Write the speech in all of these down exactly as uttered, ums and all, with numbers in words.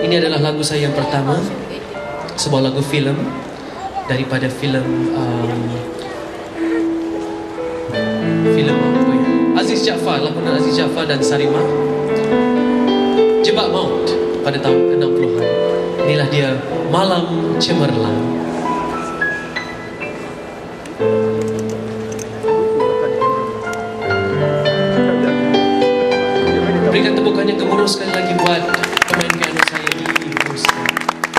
Ini adalah lagu saya yang pertama, sebuah lagu filem daripada filem um, filem apa ya? Aziz Jaafar, lakonan Aziz Jaafar dan Sarimah, Jebak Maut pada tahun enam puluhan. Inilah dia, Malam Cemerlang. Berikan tepukan yang gemuruh sekali lagi buat pemain piano saya ini, Ustaz.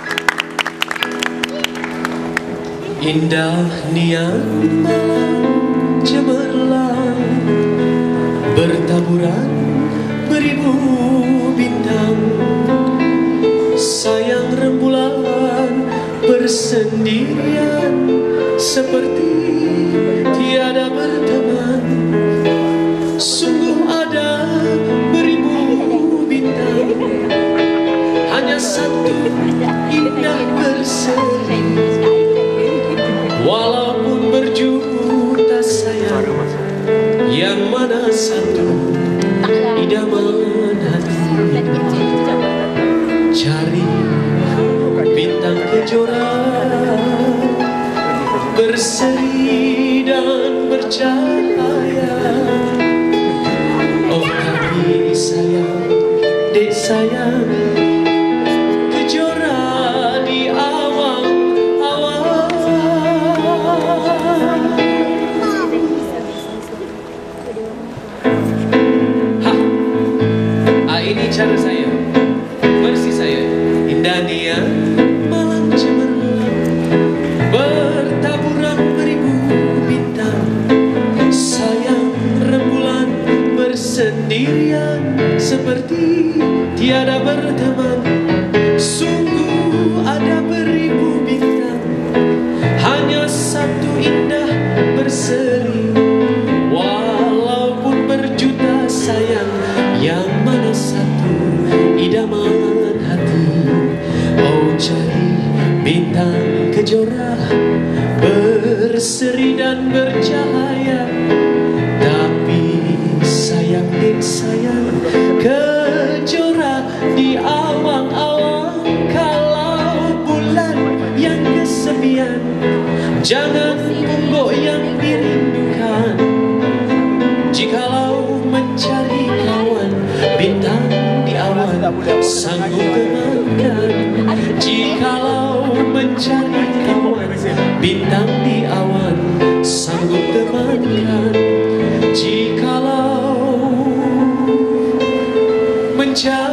Indah niat malam cemerlang, bertaburan beribu bintang, sayang rembulan bersendirian, seperti tiada berteman. Sungguh ada beribu bintang, hanya satu indah berseri. Walaupun berjuta sayang, yang mana satu idaman hati. Cari bintang kejora, berseri dan bercahaya. Oh kaki sayang, dek sayang, kejora di awang-awang. Ha, ah, ini cara saya, versi saya. Indah niat malam cemerlang, bertaburan beribu bintang, sayang rembulan bersendirian, seperti tiada berteman. Sungguh ada beribu bintang, hanya satu indah berseri. Walaupun berjuta sayang, yang mana satu idaman hati. Oh cari bintang kejora, berseri dan bercahaya. Tapi sayang dek sayang, kejora di awang-awang. Kalau bulan yang kesepian, jangan pungguk yang dirindukan. Jikalau mencari kawan, bintang di awan sanggup temankan. Jikalau mencari kawan, bintang di awan sanggup temankan. Jikalau mencari